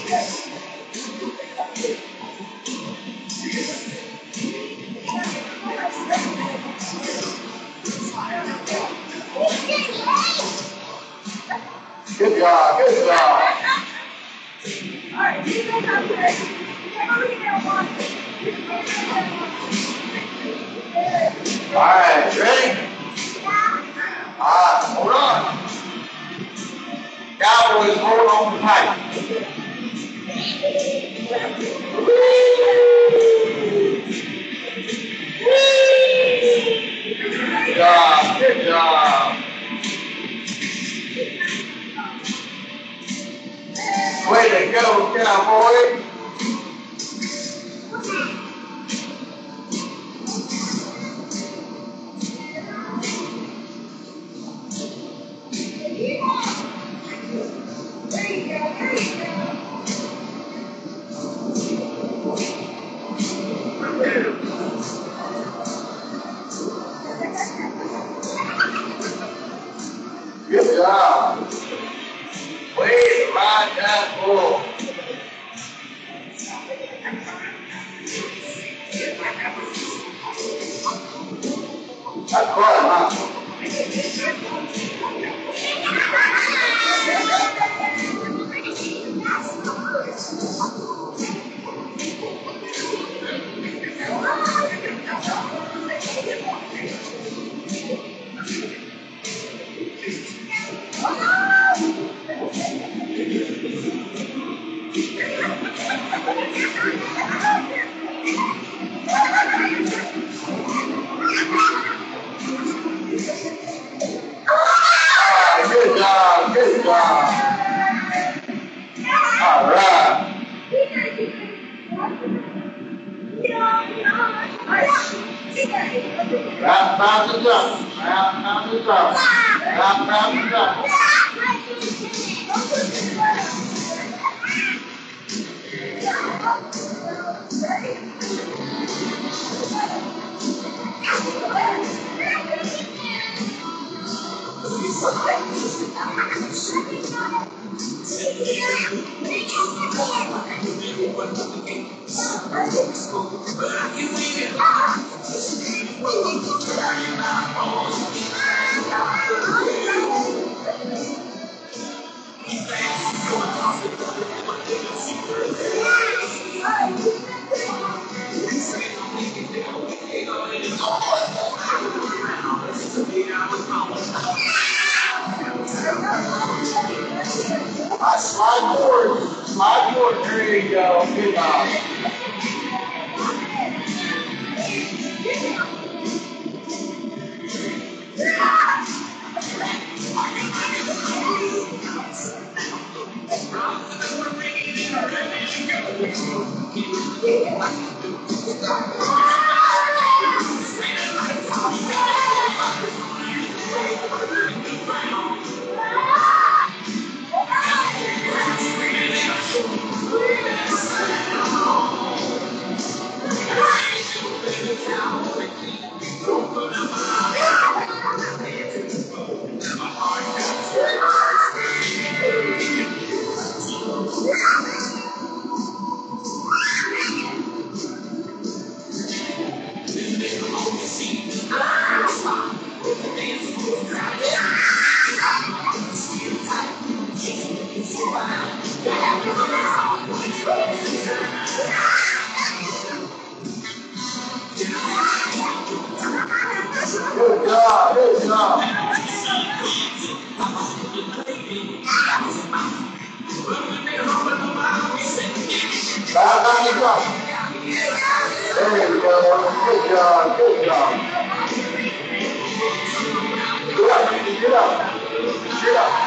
Good job, good job. All right, ready? Hold on. Cowboys, hold on tight. Good job, good job. Way to go, Cowboys. Good job. Way to ride that bull. That's fun, huh? Good job, good job. All right. Round the jump. Round the jump. Round the jump. Slide forward. Slide forward. There you go. Good job. Good job, good job. Back on the drum. There you go. Good job, good job. Get up, get up, get up.